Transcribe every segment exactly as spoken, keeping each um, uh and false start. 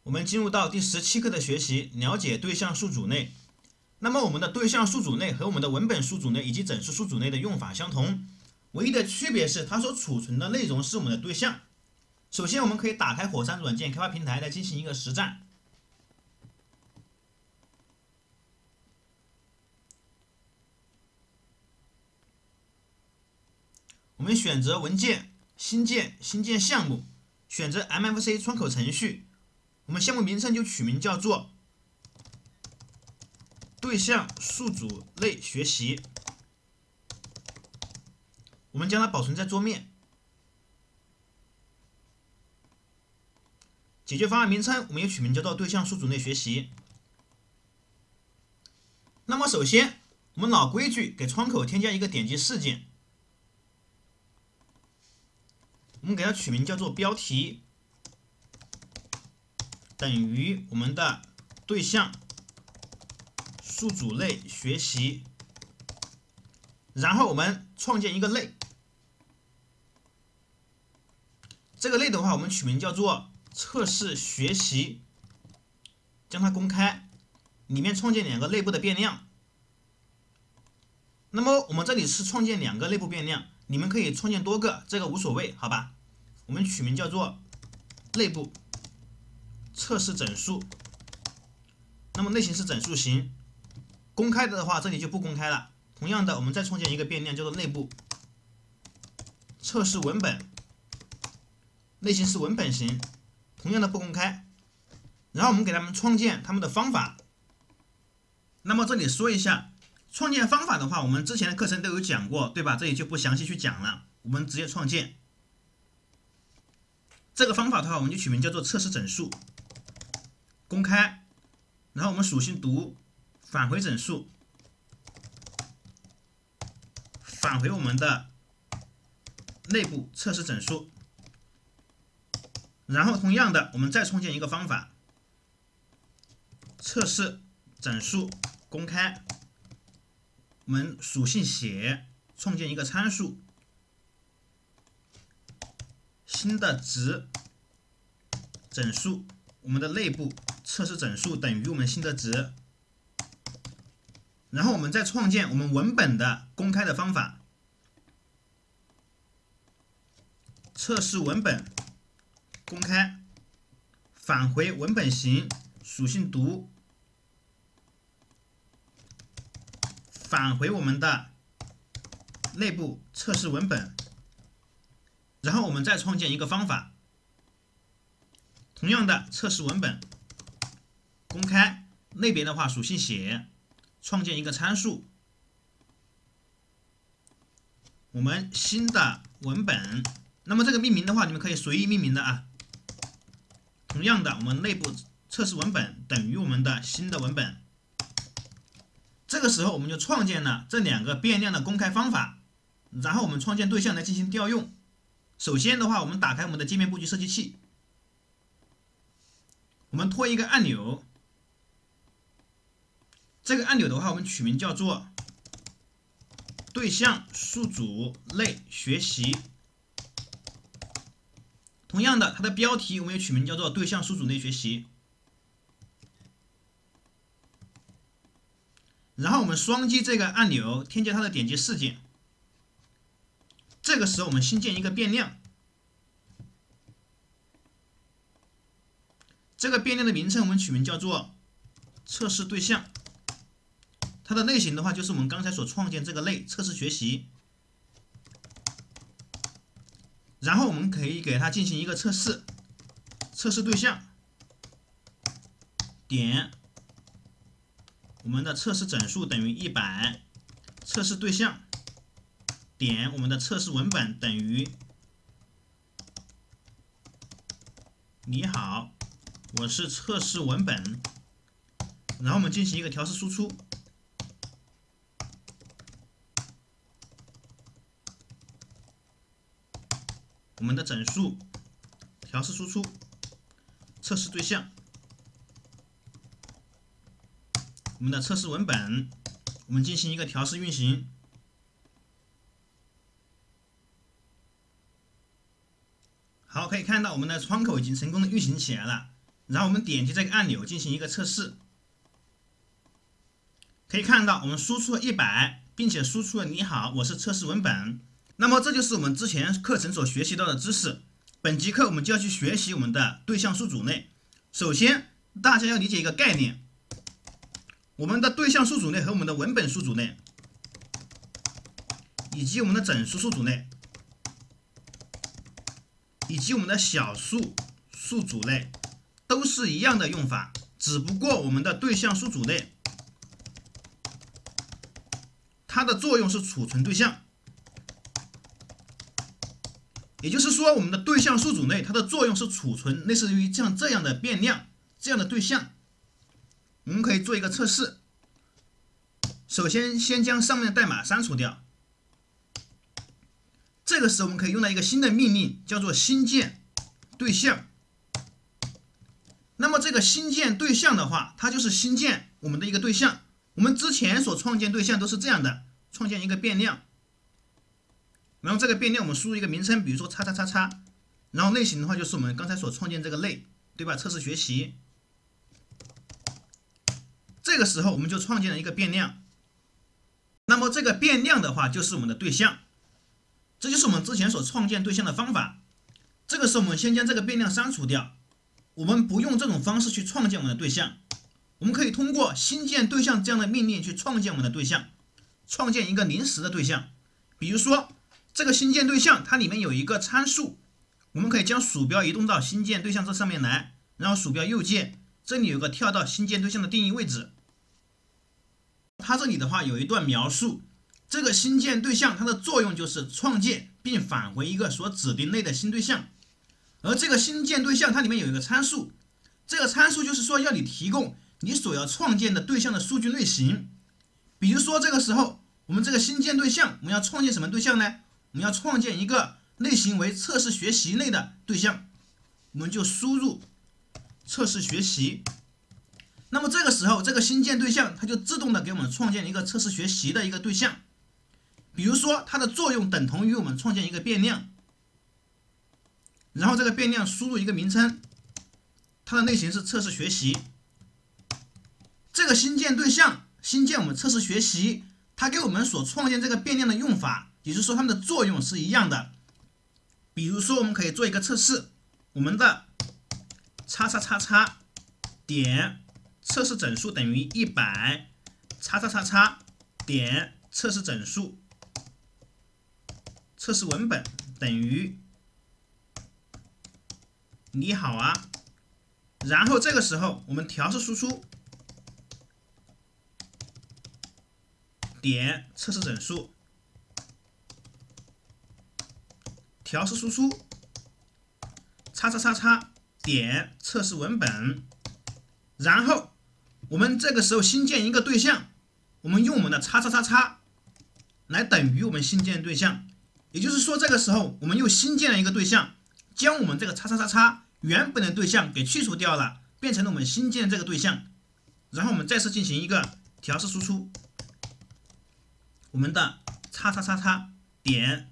我们进入到第十七课的学习，了解对象数组内。那么我们的对象数组内和我们的文本数组内以及整数数组内的用法相同，唯一的区别是它所储存的内容是我们的对象。首先我们可以打开火山软件开发平台来进行一个实战。我们选择文件、新建、新建项目，选择 M F C 窗口程序，我们项目名称就取名叫做对象数组类学习，我们将它保存在桌面。解决方案名称我们也取名叫做对象数组类学习。那么首先我们老规矩，给窗口添加一个点击事件，我们给它取名叫做标题等于我们的对象数组类学习，然后我们创建一个类，这个类的话我们取名叫做测试学习，将它公开，里面创建两个内部的变量。那么我们这里是创建两个内部变量，你们可以创建多个，这个无所谓，好吧？我们取名叫做内部测试整数，那么类型是整数型。公开的话这里就不公开了。同样的，我们再创建一个变量叫做内部测试文本，类型是文本型，同样的不公开。然后我们给他们创建他们的方法。那么这里说一下，创建方法的话，我们之前的课程都有讲过，对吧？这里就不详细去讲了，我们直接创建。这个方法的话，我们就取名叫做测试整数，公开，然后我们属性读，返回整数，返回我们的内部测试整数。然后同样的，我们再创建一个方法，测试整数公开，我们属性写，创建一个参数，新的值整数，我们的内部测试整数等于我们新的值。然后我们再创建我们文本的公开的方法，测试文本公开，返回文本型，属性读，返回我们的内部测试文本。然后我们再创建一个方法，同样的测试文本公开，类别的话属性写，创建一个参数，我们新的文本。那么这个命名的话，你们可以随意命名的啊。同样的，我们内部测试文本等于我们的新的文本。这个时候我们就创建了这两个变量的公开方法，然后我们创建对象来进行调用。首先的话，我们打开我们的界面布局设计器，我们拖一个按钮，这个按钮的话我们取名叫做对象数组类学习。同样的，它的标题我们也取名叫做对象数组类学习。然后我们双击这个按钮，添加它的点击事件。这个时候我们新建一个变量，这个变量的名称我们取名叫做测试对象，它的类型的话就是我们刚才所创建这个类测试学习。然后我们可以给它进行一个测试，测试对象点我们的测试整数等于一百，测试对象点我们的测试文本等于你好，我是测试文本。然后我们进行一个调试输出，我们的整数调试输出，测试对象，我们的测试文本，我们进行一个调试运行。好，可以看到我们的窗口已经成功的运行起来了。 然后我们点击这个按钮进行一个测试。可以看到我们输出了一百，并且输出了你好，我是测试文本。那么这就是我们之前课程所学习到的知识。本节课我们就要去学习我们的对象数组内。首先大家要理解一个概念，我们的对象数组内和我们的文本数组内，以及我们的整数数组内，以及我们的小数数组内都是一样的用法，只不过我们的对象数组内它的作用是储存对象，也就是说我们的对象数组内它的作用是储存类似于像这样的变量这样的对象。我们可以做一个测试，首先先将上面的代码删除掉，这个时候我们可以用到一个新的命令，叫做新建对象。那么这个新建对象的话，它就是新建我们的一个对象。我们之前所创建对象都是这样的，创建一个变量，然后这个变量我们输入一个名称，比如说叉叉叉叉，然后类型的话就是我们刚才所创建这个类，对吧？测试学习。这个时候我们就创建了一个变量，那么这个变量的话就是我们的对象，这就是我们之前所创建对象的方法。这个时候我们先将这个变量删除掉，我们不用这种方式去创建我们的对象。我们可以通过新建对象这样的命令去创建我们的对象，创建一个临时的对象。比如说这个新建对象它里面有一个参数，我们可以将鼠标移动到新建对象这上面来，然后鼠标右键，这里有个跳到新建对象的定义位置。它这里的话有一段描述，这个新建对象它的作用就是创建并返回一个所指定类的新对象。而这个新建对象它里面有一个参数，这个参数就是说要你提供你所要创建的对象的数据类型。比如说这个时候我们这个新建对象我们要创建什么对象呢？我们要创建一个类型为测试学习类的对象，我们就输入测试学习。那么这个时候这个新建对象它就自动的给我们创建一个测试学习的一个对象。比如说它的作用等同于我们创建一个变量，然后这个变量输入一个名称，它的类型是测试学习。这个新建对象新建我们测试学习，它给我们所创建这个变量的用法，也就是说它们的作用是一样的。比如说我们可以做一个测试，我们的叉叉叉叉点测试整数等于一百，叉叉叉叉点测试整数测试文本等于你好啊。然后这个时候我们调试输出点测试整数调试输出叉叉叉叉点测试文本，然后我们这个时候新建一个对象，我们用我们的叉叉叉叉来等于我们新建对象，也就是说这个时候我们又新建了一个对象，将我们这个叉叉叉叉原本的对象给去除掉了，变成了我们新建这个对象。然后我们再次进行一个调试输出，我们的叉叉叉叉点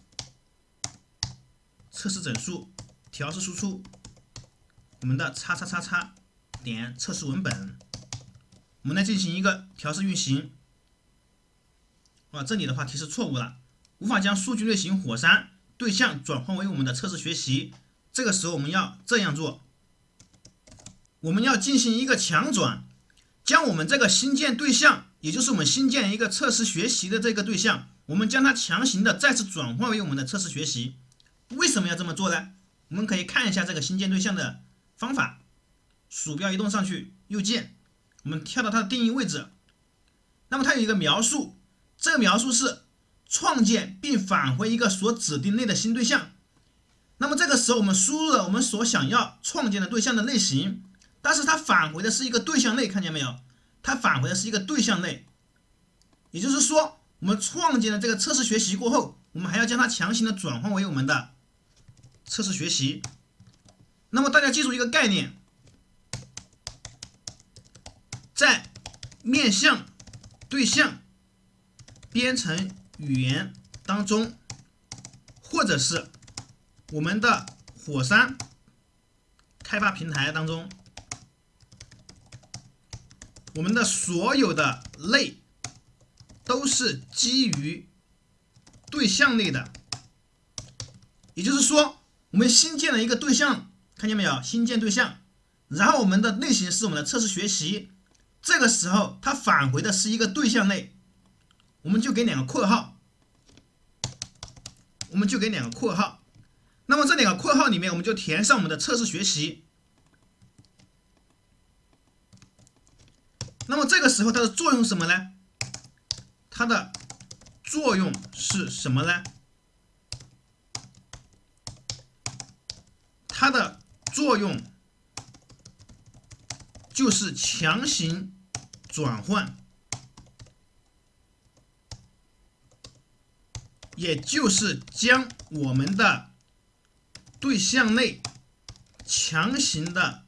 测试整数调试输出我们的叉叉叉叉点测试文本，我们来进行一个调试运行。啊，这里的话提示错误了，无法将数据类型火山对象转换为我们的测试学习。这个时候我们要这样做，我们要进行一个强转，将我们这个新建对象，也就是我们新建一个测试学习的这个对象，我们将它强行的再次转换为我们的测试学习。为什么要这么做呢？我们可以看一下这个新建对象的方法，鼠标移动上去，右键，我们跳到它的定义位置。那么它有一个描述，这个描述是创建并返回一个所指定类的新对象。那么这个时候我们输入了我们所想要创建的对象的类型，但是它返回的是一个对象类，看见没有？它返回的是一个对象类，也就是说我们创建了这个测试学习过后，我们还要将它强行的转换为我们的测试学习。那么大家记住一个概念，在面向对象编程语言当中，或者是我们的火山开发平台当中， 我们的所有的类都是基于对象类的，也就是说，我们新建了一个对象，看见没有？新建对象，然后我们的类型是我们的测试学习，这个时候它返回的是一个对象类，我们就给两个括号，我们就给两个括号。那么这两个括号里面，我们就填上我们的测试学习。那么这个时候它的作用是什么呢？它的作用是什么呢？它的作用就是强行转换，也就是将我们的对象类强行的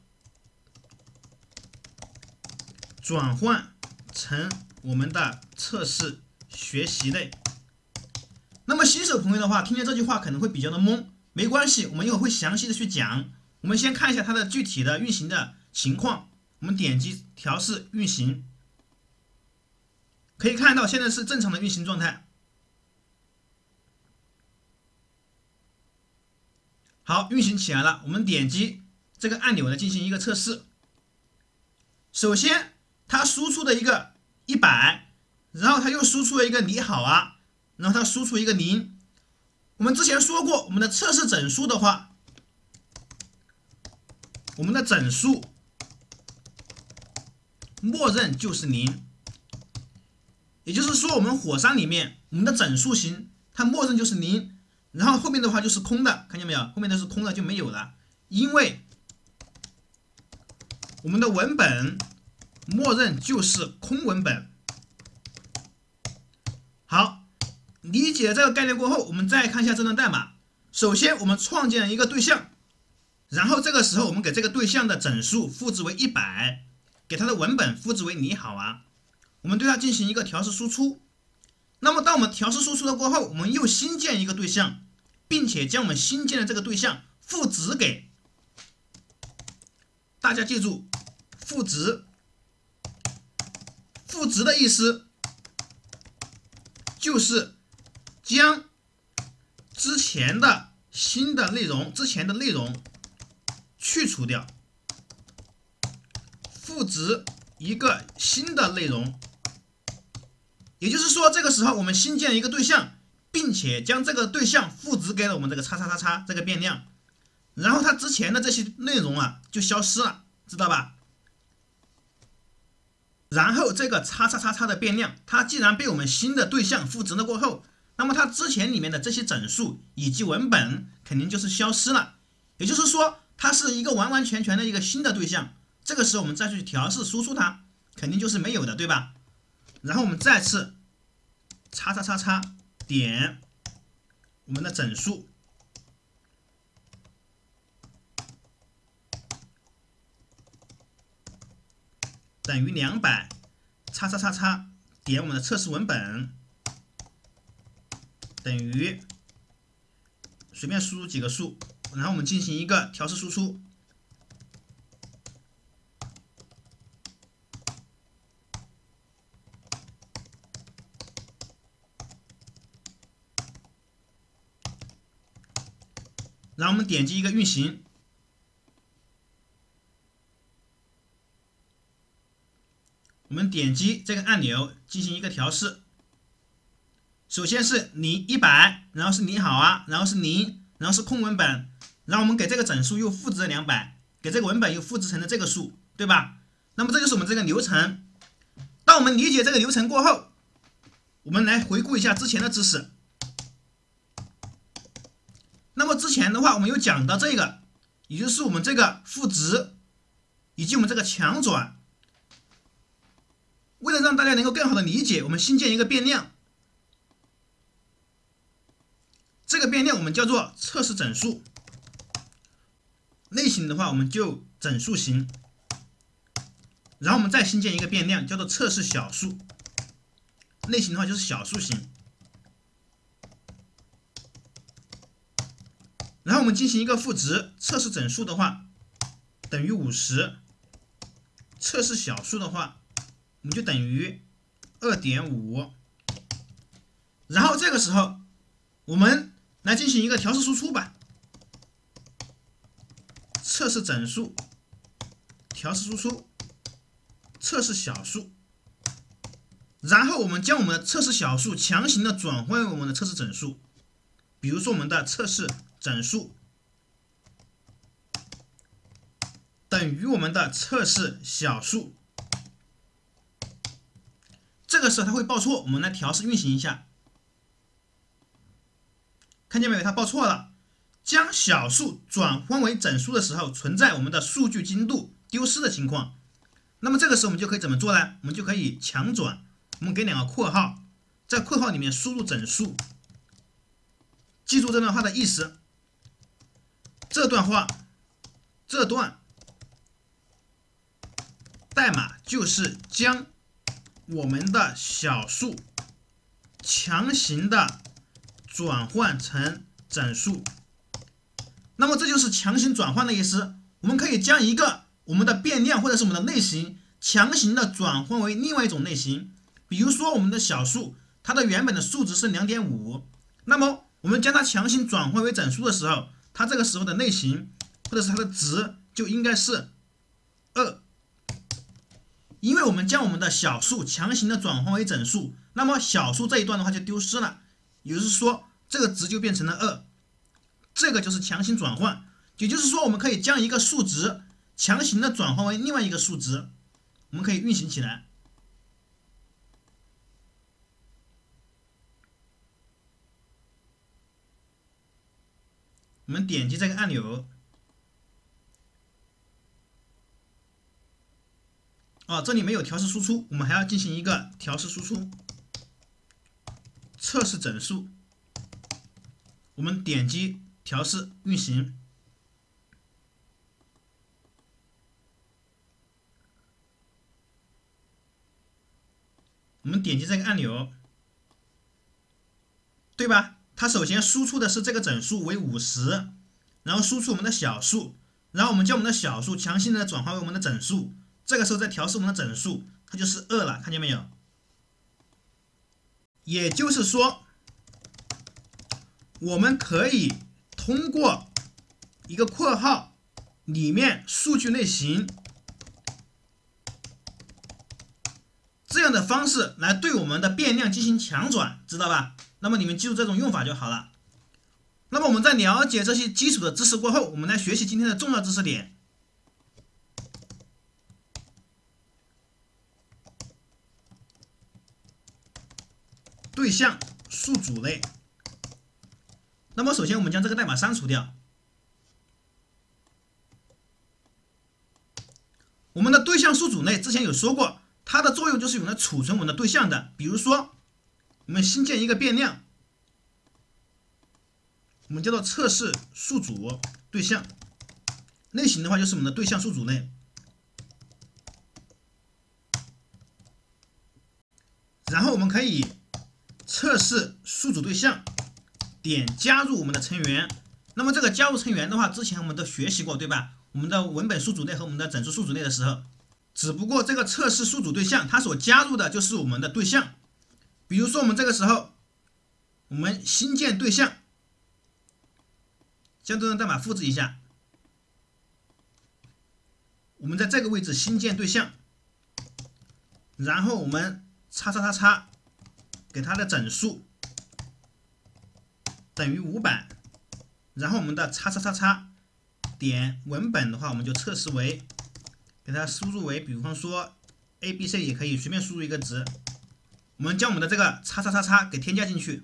转换成我们的测试学习类。那么新手朋友的话，听见这句话可能会比较的懵，没关系，我们一会儿会详细的去讲。我们先看一下它的具体的运行的情况。我们点击调试运行，可以看到现在是正常的运行状态。好，运行起来了。我们点击这个按钮来进行一个测试。首先，它输出的一个一百，然后它又输出了一个你好啊，然后它输出一个零。我们之前说过，我们的测试整数的话，我们的整数默认就是零，也就是说，我们火山里面我们的整数型它默认就是零。然后后面的话就是空的，看见没有？后面的是空的就没有了，因为我们的文本默认就是空文本。好，理解这个概念过后，我们再看一下这段代码。首先，我们创建了一个对象，然后这个时候我们给这个对象的整数赋值为一百，给它的文本赋值为你好啊。我们对它进行一个调试输出。那么当我们调试输出了过后，我们又新建一个对象，并且将我们新建的这个对象赋值给大家记住，赋值，赋值的意思就是将之前的新的内容，之前的内容去除掉，赋值一个新的内容。也就是说，这个时候我们新建一个对象，并且将这个对象赋值给了我们这个叉叉叉叉这个变量，然后它之前的这些内容啊就消失了，知道吧？然后这个叉叉叉叉的变量，它既然被我们新的对象赋值了过后，那么它之前里面的这些整数以及文本肯定就是消失了。也就是说，它是一个完完全全的一个新的对象。这个时候我们再去调试输出它，肯定就是没有的，对吧？然后我们再次叉叉叉叉点我们的整数，等于两百，叉叉叉叉点我们的测试文本，等于随便输入几个数，然后我们进行一个调试输出。然后我们点击一个运行，我们点击这个按钮进行一个调试。首先是你一百，然后是你好啊，然后是零，然后是空文本，然后我们给这个整数又赋值了两百，给这个文本又赋值成了这个数，对吧？那么这就是我们这个流程。当我们理解这个流程过后，我们来回顾一下之前的知识。那么之前的话，我们有讲到这个，也就是我们这个赋值以及我们这个强转。为了让大家能够更好的理解，我们新建一个变量，这个变量我们叫做测试整数，类型的话我们就整数型，然后我们再新建一个变量叫做测试小数，类型的话就是小数型。然后我们进行一个赋值，测试整数的话等于五十，测试小数的话我们就等于 二点五， 然后这个时候我们来进行一个调试输出吧，测试整数，调试输出，测试小数，然后我们将我们的测试小数强行的转换为我们的测试整数，比如说我们的测试整数等于我们的测试小数，这个时候它会报错，我们来调试运行一下，看见没有？它报错了。将小数转换为整数的时候，存在我们的数据精度丢失的情况。那么这个时候我们就可以怎么做呢？我们就可以强转，我们给两个括号，在括号里面输入整数。记住这段话的意思，这段话，这段代码就是将我们的小数强行的转换成整数。那么这就是强行转换的意思。我们可以将一个我们的变量或者是我们的类型强行的转换为另外一种类型。比如说我们的小数，它的原本的数值是 两点五， 那么我们将它强行转换为整数的时候，它这个时候的类型或者是它的值就应该是二。因为我们将我们的小数强行的转换为整数，那么小数这一段的话就丢失了，也就是说这个值就变成了二。这个就是强行转换，也就是说我们可以将一个数值强行的转换为另外一个数值，我们可以运行起来。我们点击这个按钮，哦，这里没有调试输出，我们还要进行一个调试输出，测试整数，我们点击调试运行，我们点击这个按钮，对吧？它首先输出的是这个整数为五十，然后输出我们的小数，然后我们将我们的小数强行的转化为我们的整数，这个时候再调试我们的整数，它就是二了，看见没有？也就是说，我们可以通过一个括号里面数据类型这样的方式来对我们的变量进行强转，知道吧？那么你们记住这种用法就好了。那么我们在了解这些基础的知识过后，我们来学习今天的重要知识点。对象数组类。那么首先我们将这个代码删除掉。我们的对象数组类之前有说过，它的作用就是用来储存我们的对象的。比如说，我们新建一个变量，我们叫做测试数组对象，类型的话就是我们的对象数组类。然后我们可以测试数组对象点加入我们的成员。那么这个加入成员的话，之前我们都学习过，对吧？我们的文本数组类和我们的整数数组类的时候，只不过这个测试数组对象它所加入的就是我们的对象。比如说我们这个时候，我们新建对象，将这段代码复制一下，我们在这个位置新建对象，然后我们叉叉叉叉给它的整数等于五百，然后我们的叉叉叉叉点文本的话，我们就测试为给它输入为，比方说 A B C 也可以随便输入一个值，我们将我们的这个叉叉叉叉给添加进去，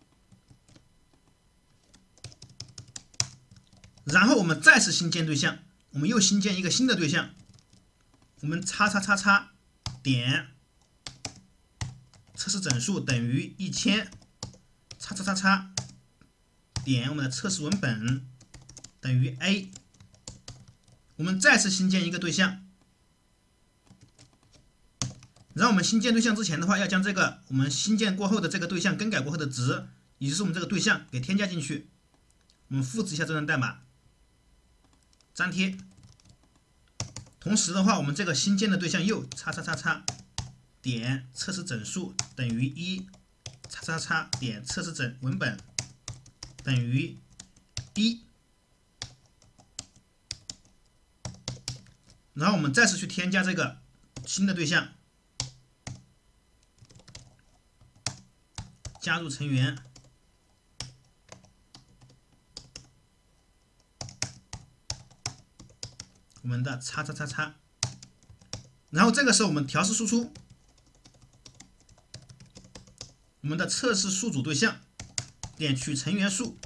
然后我们再次新建对象，我们又新建一个新的对象，我们叉叉叉叉点测试整数等于一千，叉叉叉叉点我们的测试文本等于 A， 我们再次新建一个对象，然后我们新建对象之前的话，要将这个我们新建过后的这个对象更改过后的值，也就是我们这个对象给添加进去。我们复制一下这段代码，粘贴。同时的话，我们这个新建的对象又叉叉叉叉点测试整数等于一叉叉叉点测试整文本等于一，然后我们再次去添加这个新的对象，加入成员，我们的叉叉叉叉，然后这个时候我们调试输出我们的测试数组对象点取成员数，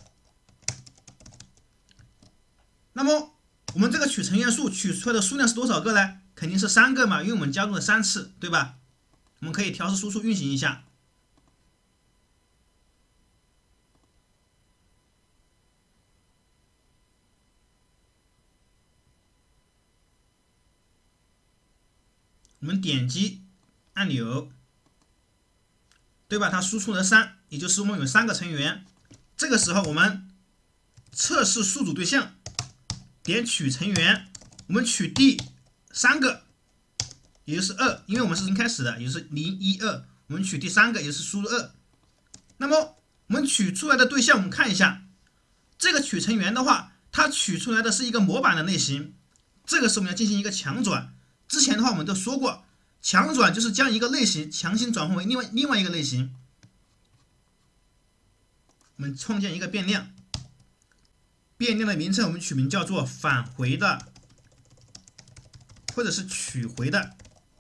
那么我们这个取成员数取出来的数量是多少个呢？肯定是三个嘛，因为我们加入了三次，对吧？我们可以调试输出运行一下。我们点击按钮，对吧？它输出了三，也就是我们有三个成员。这个时候我们测试数组对象点取成员，我们取第三个，也就是二，因为我们是零开始的，也就是零一二，我们取第三个，也就是输入二。那么我们取出来的对象，我们看一下，这个取成员的话，它取出来的是一个模板的类型，这个是我们要进行一个强转。之前的话我们都说过，强转就是将一个类型强行转换为另外另外一个类型。我们创建一个变量，变量的名称我们取名叫做返回的，或者是取回的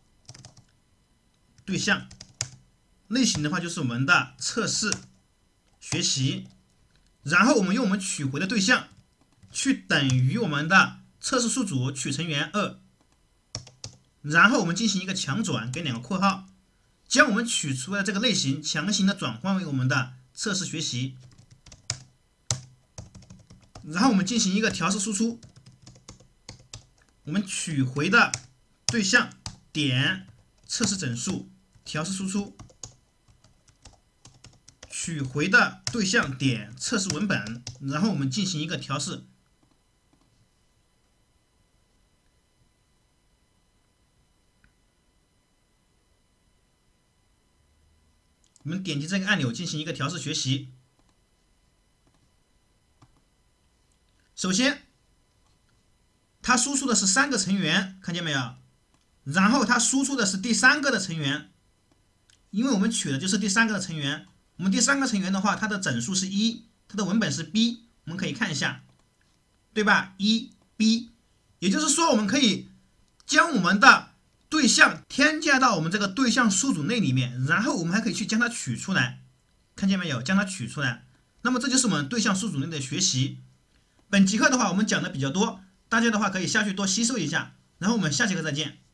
对象，类型的话就是我们的测试学习，然后我们用我们取回的对象去等于我们的测试数组取成员二。然后我们进行一个强转，给两个括号，将我们取出来的这个类型强行的转换为我们的测试学习，然后我们进行一个调试输出，我们取回的对象点测试整数调试输出，取回的对象点测试文本，然后我们进行一个调试。我们点击这个按钮进行一个调试学习。首先，它输出的是三个成员，看见没有？然后它输出的是第三个的成员，因为我们取的就是第三个的成员。我们第三个成员的话，它的整数是一，它的文本是 B， 我们可以看一下，对吧？一 B， 也就是说，我们可以将我们的对象添加到我们这个对象数组内里面，然后我们还可以去将它取出来，看见没有？将它取出来。那么这就是我们对象数组内的学习。本节课的话，我们讲的比较多，大家的话可以下去多吸收一下，然后我们下节课再见。